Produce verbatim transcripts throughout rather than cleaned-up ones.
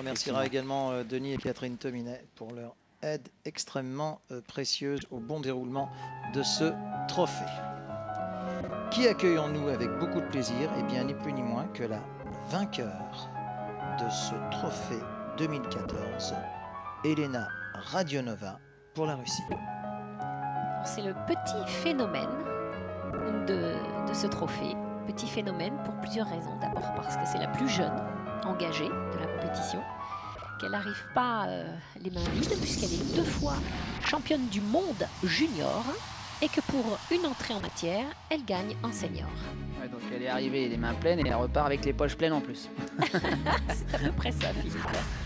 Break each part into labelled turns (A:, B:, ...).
A: remerciera également euh, Denis et Catherine Tominet pour leur aide extrêmement euh, précieuse au bon déroulement de ce trophée. Qui accueillons-nous avec beaucoup de plaisir? Eh bien, ni plus ni moins que la vainqueur de ce trophée deux mille quatorze, Elena Radionova pour la Russie.
B: C'est le petit phénomène de, de ce trophée. Petit phénomène pour plusieurs raisons. D'abord parce que c'est la plus jeune engagée de la compétition, qu'elle n'arrive pas euh, les mains vides puisqu'elle est deux fois championne du monde junior et que pour une entrée en matière, elle gagne en senior.
C: Ouais, donc elle est arrivée les mains pleines et elle repart avec les poches pleines en plus.
B: C'est à peu près ça, Philippe.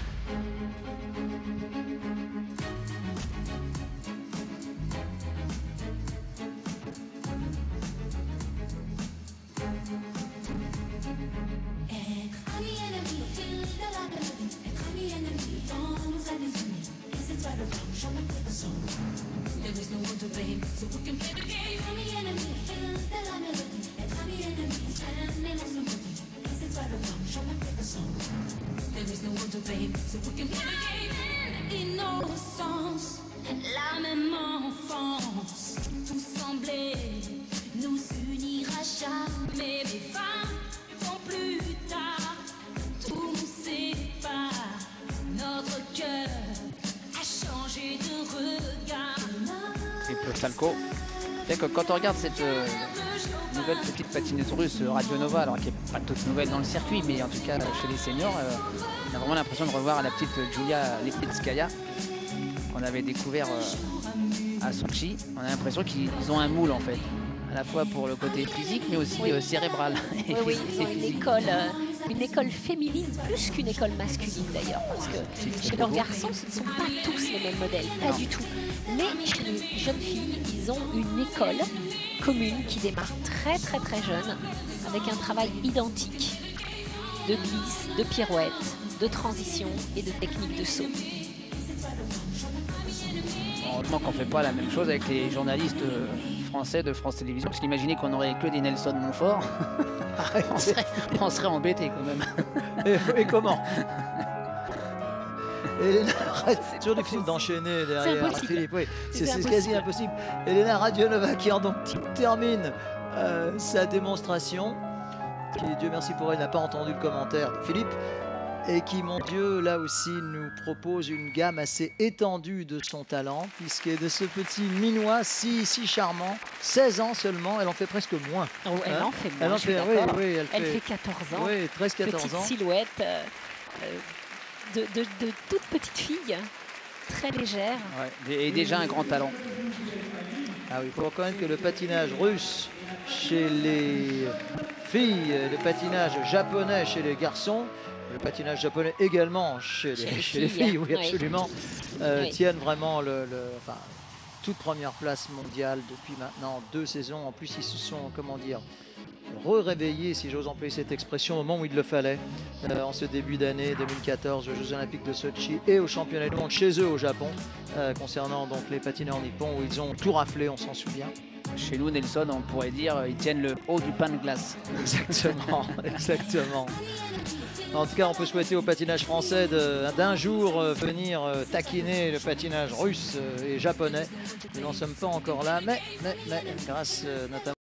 D: Innocence, la même enfance, tout semblait nous unir à jamais. Mais vingt ans plus tard, tout nous sépare. Notre cœur a changé de regard.
C: Triple Falco. C'est que quand on regarde cette euh, nouvelle petite patineuse russe, Radionova, alors qui n'est pas toute nouvelle dans le circuit, mais en tout cas chez les seniors, euh, on a vraiment l'impression de revoir la petite Julia Lipetskaya qu'on avait découvert euh, à Sochi. On a l'impression qu'ils ont un moule en fait, à la fois pour le côté physique mais aussi
B: oui.
C: euh, cérébral.
B: Oui, oui, ils ont une école, euh, une école féminine plus qu'une école masculine d'ailleurs, parce que chez leurs garçons, ce ne sont pas tous les mêmes modèles, pas
C: non.
B: du tout. Mais chez les jeunes filles, ils ont une école commune qui démarre très très très jeune, avec un travail identique de glisse, de pirouette, de transition et de technique de saut.
C: Heureusement qu'on ne fait pas la même chose avec les journalistes français de France Télévisions, parce qu'imaginez qu'on aurait que des Nelson Montfort, on serait, on serait embêtés quand même.
A: Et, et comment? Elena, c'est toujours difficile d'enchaîner derrière Philippe. Oui, c'est quasi impossible. Elena Radionova qui en donc termine euh, sa démonstration, qui, Dieu merci pour elle, n'a pas entendu le commentaire de Philippe, et qui, mon Dieu, là aussi nous propose une gamme assez étendue de son talent, puisque de ce petit minois si, si charmant, seize ans seulement, elle en fait presque moins.
B: Oh, elle
A: hein
B: en fait moins,
A: elle en
B: je suis
A: fait, oui,
B: d'accord.
A: oui, elle,
B: elle
A: fait,
B: fait quatorze ans.
A: Oui, treize quatorze
B: petite
A: ans.
B: silhouette euh, euh, de, de, de toute petite fille, très légère.
C: Ouais, et déjà un grand talent.
A: Ah oui, il faut reconnaître que le patinage russe chez les filles, le patinage japonais chez les garçons, le patinage japonais également chez les, chez les, chez les filles, oui, absolument, oui. Euh, oui. tiennent vraiment le, le, enfin, toute première place mondiale depuis maintenant deux saisons. En plus, ils se sont, comment dire, re-réveillés, si j'ose employer cette expression, au moment où il le fallait, euh, en ce début d'année deux mille quatorze, aux Jeux Olympiques de Sochi et aux Championnats du Monde chez eux au Japon, euh, concernant donc les patineurs nippons, où ils ont tout raflé, on s'en souvient.
C: Chez nous, Nelson, on pourrait dire, ils tiennent le haut du pain de glace.
A: Exactement, exactement. En tout cas, on peut souhaiter au patinage français d'un jour euh, venir euh, taquiner le patinage russe euh, et japonais. Nous n'en sommes pas encore là, mais, mais, mais grâce euh, notamment